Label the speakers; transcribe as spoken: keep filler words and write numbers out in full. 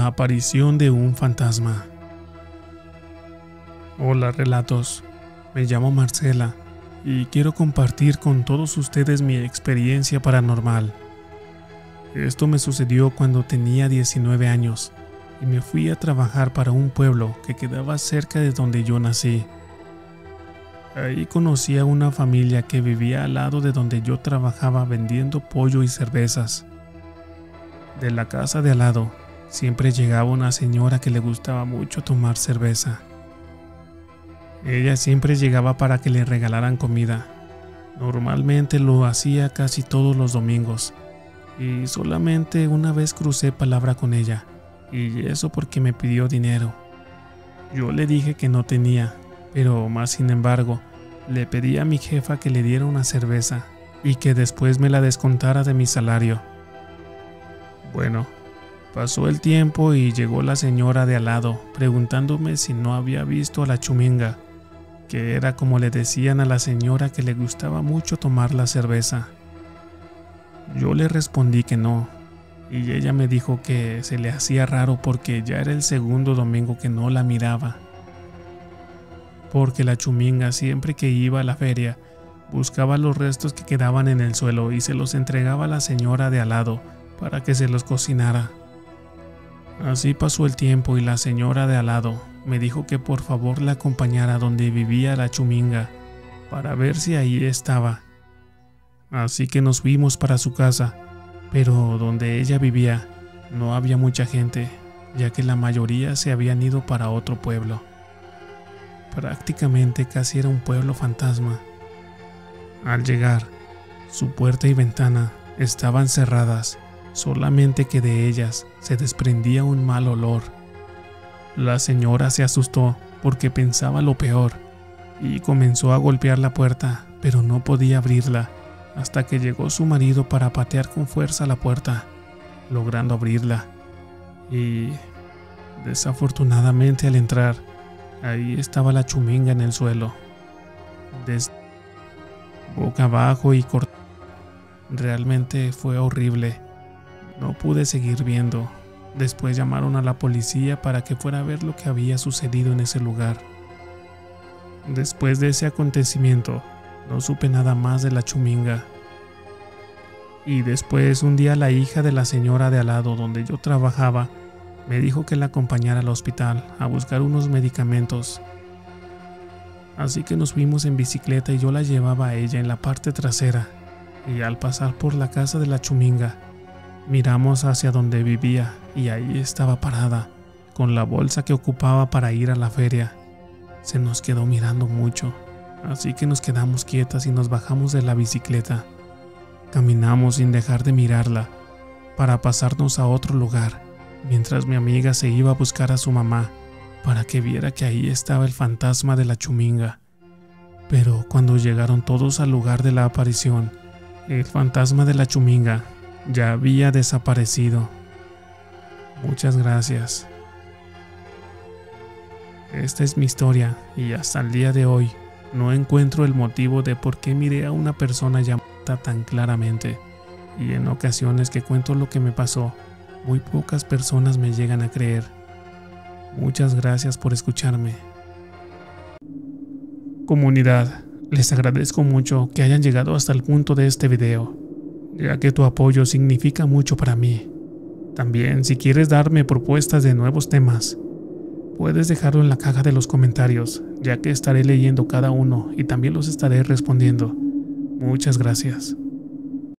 Speaker 1: La aparición de un fantasma. Hola relatos, me llamo Marcela y quiero compartir con todos ustedes mi experiencia paranormal. Esto me sucedió cuando tenía diecinueve años y me fui a trabajar para un pueblo que quedaba cerca de donde yo nací. Ahí conocí a una familia que vivía al lado de donde yo trabajaba vendiendo pollo y cervezas. De la casa de al lado siempre llegaba una señora que le gustaba mucho tomar cerveza. Ella siempre llegaba para que le regalaran comida. Normalmente lo hacía casi todos los domingos y solamente una vez crucé palabra con ella, y eso porque me pidió dinero. Yo le dije que no tenía, pero más sin embargo le pedí a mi jefa que le diera una cerveza y que después me la descontara de mi salario. Bueno, pasó el tiempo y llegó la señora de al lado preguntándome si no había visto a la Chuminga, que era como le decían a la señora que le gustaba mucho tomar la cerveza. Yo le respondí que no, y ella me dijo que se le hacía raro porque ya era el segundo domingo que no la miraba. Porque la Chuminga siempre que iba a la feria buscaba los restos que quedaban en el suelo y se los entregaba a la señora de al lado para que se los cocinara. Así pasó el tiempo y la señora de al lado me dijo que por favor la acompañara donde vivía la Chuminga para ver si ahí estaba. Así que nos fuimos para su casa, pero donde ella vivía no había mucha gente, ya que la mayoría se habían ido para otro pueblo. Prácticamente casi era un pueblo fantasma. Al llegar, su puerta y ventana estaban cerradas, solamente que de ellas se desprendía un mal olor. La señora se asustó porque pensaba lo peor y comenzó a golpear la puerta, pero no podía abrirla hasta que llegó su marido para patear con fuerza la puerta, logrando abrirla. Y desafortunadamente al entrar, ahí estaba la Chuminga en el suelo, desde boca abajo y cortada. Realmente fue horrible. No pude seguir viendo. Después llamaron a la policía para que fuera a ver lo que había sucedido en ese lugar. Después de ese acontecimiento, no supe nada más de la Chuminga. Y después un día la hija de la señora de al lado donde yo trabajaba me dijo que la acompañara al hospital a buscar unos medicamentos. Así que nos fuimos en bicicleta y yo la llevaba a ella en la parte trasera, y al pasar por la casa de la Chuminga miramos hacia donde vivía y ahí estaba parada, con la bolsa que ocupaba para ir a la feria. Se nos quedó mirando mucho, así que nos quedamos quietas y nos bajamos de la bicicleta. Caminamos sin dejar de mirarla, para pasarnos a otro lugar, mientras mi amiga se iba a buscar a su mamá, para que viera que ahí estaba el fantasma de la Chuminga. Pero cuando llegaron todos al lugar de la aparición, el fantasma de la Chuminga ya había desaparecido. Muchas gracias. Esta es mi historia y hasta el día de hoy no encuentro el motivo de por qué miré a una persona ya muerta tan claramente. Y en ocasiones que cuento lo que me pasó, muy pocas personas me llegan a creer. Muchas gracias por escucharme. Comunidad, les agradezco mucho que hayan llegado hasta el punto de este video, ya que tu apoyo significa mucho para mí. También, si quieres darme propuestas de nuevos temas, puedes dejarlo en la caja de los comentarios, ya que estaré leyendo cada uno y también los estaré respondiendo. Muchas gracias.